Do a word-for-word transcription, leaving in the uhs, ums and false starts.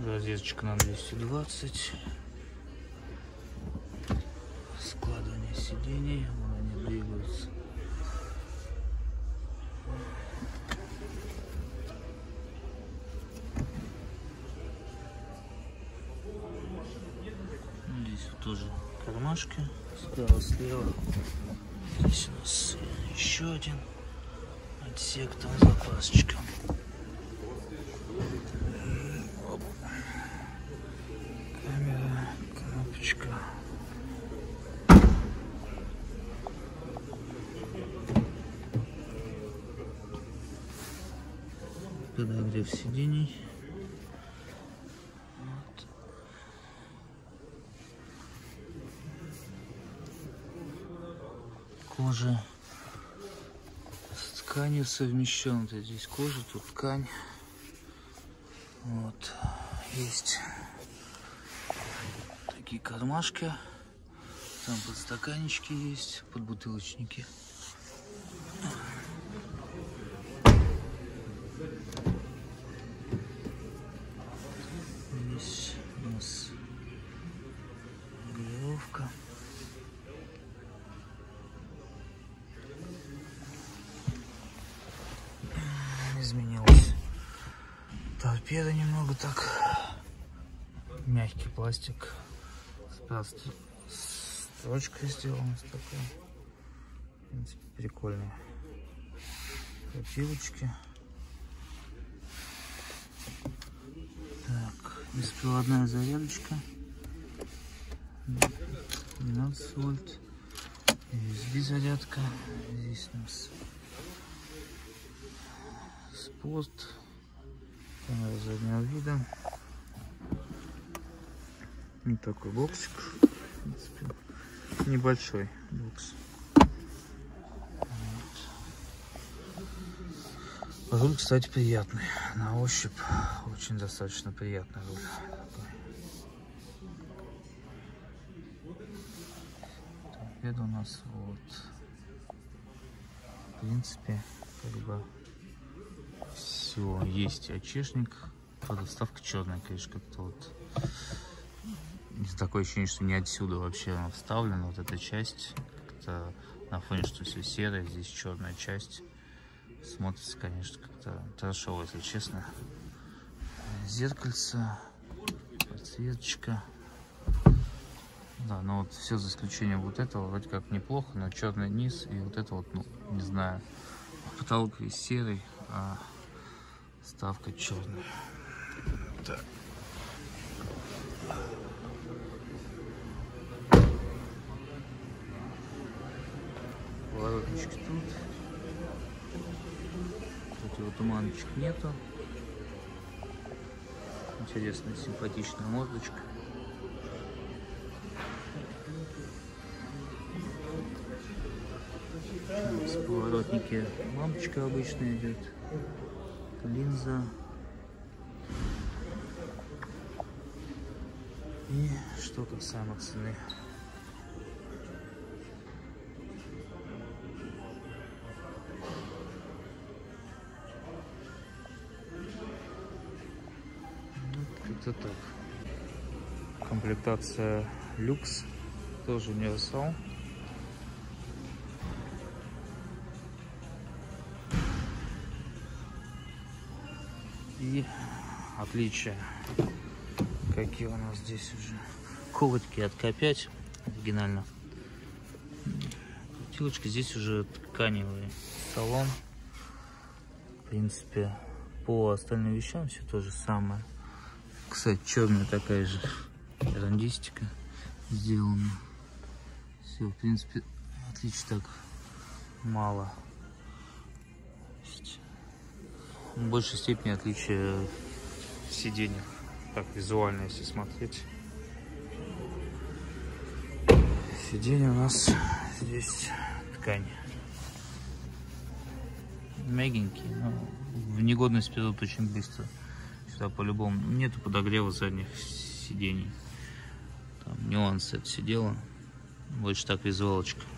Розеточка на двести двадцать. Складывание сидений, вон они двигаются. Здесь вот тоже кармашки, справа, слева. Здесь у нас еще один отсек, там запасочка. Камера, кнопочка. Подогрев сидений. Вот. Кожа с тканью совмещена. Здесь кожа, тут ткань. Вот. Есть такие кармашки. Там подстаканнички есть, подбутылочники. Здесь у нас регулировка. Изменилась торпеда немного так. Мягкий пластик. Строчка сделана такая. В принципе, прикольная. Опилочки. Так, беспроводная зарядочка. двенадцать вольт. ю эс би зарядка. Здесь у нас спорт. Камера заднего вида. Вот такой боксик. В принципе, небольшой бокс. Вот. Руль, кстати, приятный. На ощупь очень достаточно приятный руль. Это у нас вот. В принципе, как бы все есть. Очешник. Правда, вставка черная, конечно, как-то вот. Такое ощущение, что не отсюда вообще вставлена вот эта часть. Как-то на фоне, что все серое, здесь черная часть. Смотрится, конечно, как-то трэшово, если честно. Зеркальце, подсветочка. Да, но вот все за исключением вот этого вроде как неплохо, но черный низ и вот это вот, ну, не знаю. Потолок весь серый, а вставка черная. Так. Поворотнички тут. Кстати, вот туманочек нету. Интересная, симпатичная мордочка. С поворотники лампочка обычная идет. Линза. И что касаемо цены. Это так. Комплектация люкс, тоже универсал. И отличия, какие у нас здесь уже. Ководки от ка пять оригинально. Крутилочка, здесь уже тканевый салон. В принципе, по остальным вещам все то же самое. Кстати, черная такая же рандистика сделана. Все, в принципе, отличий так мало. В большей степени отличия в сиденьях, так визуально, если смотреть. Сиденье у нас здесь ткань. Мягенькие, но в негодность придут очень быстро. Сюда по-любому нету подогрева задних сидений. Там нюансы это все дело. Больше так визуалочка.